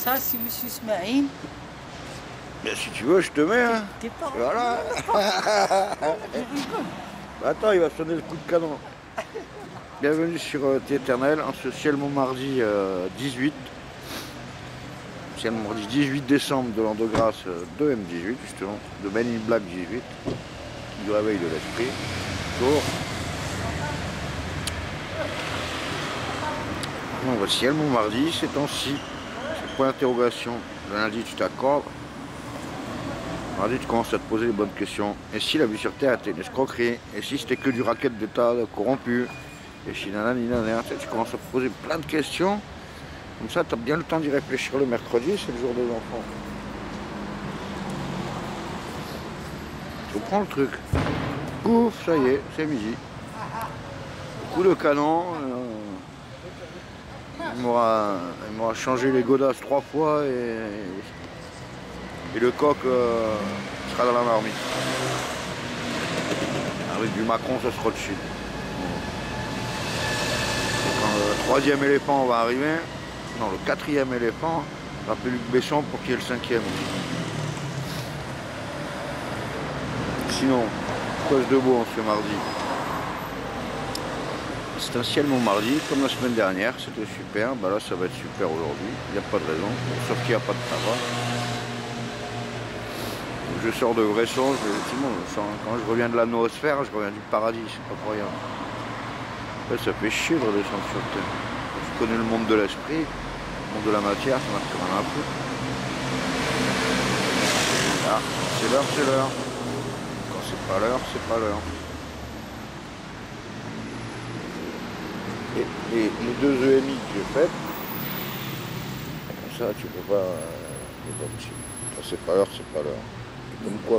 ça, si monsieur Smaïn. Ben, si tu veux, je te mets. Hein. T'es pas. Voilà. Attends, il va sonner le coup de canon. Bienvenue sur T-Éternel, en ce ciel mardi 18. Ciel mardi 18 décembre de l'an de grâce de M18, justement, de Men in Black 18, du réveil de l'esprit. Bonjour. Bon, voici ciel mardi, ces temps-ci. C'est point d'interrogation. Le lundi, tu t'accordes. Mardi, tu commences à te poser les bonnes questions. Et si la vie sur Terre était une escroquerie? Et si c'était que du racket d'État corrompu? Et si tu commences à te poser plein de questions. Comme ça, tu as bien le temps d'y réfléchir le mercredi, c'est le jour des enfants. Tu comprends le truc? Pouf, ça y est, c'est midi. Coup de canon. Il m'aura changé les godasses 3 fois et le coq sera dans la marmite. Avec du Macron, ça sera dessus. Quand le 3e éléphant va arriver, non, le 4e éléphant, on va appeler Luc Besson pour qu'il y ait le 5e. Sinon, quoi de beau en ce mardi? C'est un ciel mon mardi, comme la semaine dernière, c'était super. Bah là, ça va être super aujourd'hui, il n'y a pas de raison, sauf qu'il n'y a pas de tabac. Je sors de vrais songes, quand je reviens de la noosphère, je reviens du paradis, c'est pas pour rien. Là, ça fait chier de redescendre sur Terre. Je connais le monde de l'esprit, le monde de la matière, ça m'a fait rien à foutre. Ah, c'est l'heure, c'est l'heure. Quand c'est pas l'heure, c'est pas l'heure. Et les 2 EMI que j'ai faites, comme ça, tu peux pas. Quand c'est pas l'heure, c'est pas l'heure. Comme quoi.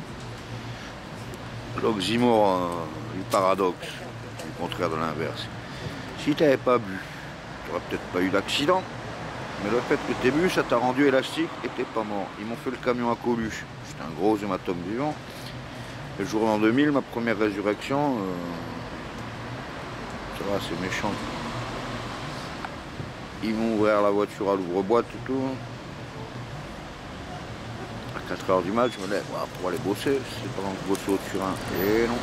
L'oxymore du paradoxe, du contraire de l'inverse. Si tu n'avais pas bu, tu n'aurais peut-être pas eu d'accident, mais le fait que tu aies bu, ça t'a rendu élastique et t'es pas mort. Ils m'ont fait le camion à Coluche. J'étais un gros hématome vivant. Le jour en 2000, ma première résurrection, ça va, c'est méchant. Ils m'ont ouvert la voiture à l'ouvre-boîte et tout. À 4 h du mat, je me lève pour aller bosser, c'est pendant que je bossais au Turin. Et non.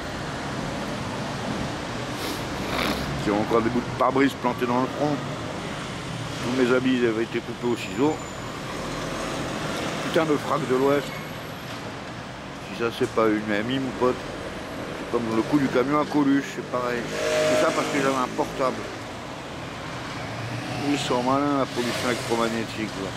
J'ai encore des bouts de pare-brise plantés dans le front. Tous mes habits avaient été coupés au ciseau. Putain de frappe de l'Ouest. Si ça c'est pas une MI mon pote. C'est comme le coup du camion à Coluche, c'est pareil. C'est ça parce que j'avais un portable. Ils sont malins la pollution électromagnétique. Là.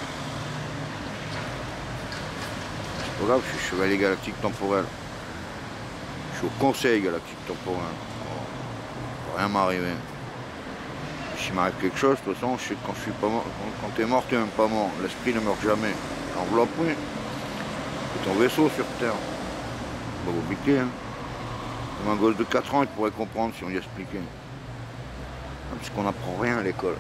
C'est pas grave, je suis chevalier galactique temporel. Je suis au conseil galactique temporel. Rien m'arriver. S'il m'arrive quelque chose, de toute façon, je sais que quand je suis pas mort, quand t'es mort, t'es même pas mort. L'esprit ne meurt jamais. L'enveloppe, oui. C'est ton vaisseau sur Terre. Pas compliqué, hein. Comme un gosse de 4 ans, il pourrait comprendre si on lui expliquait. Parce qu'on n'apprend rien à l'école.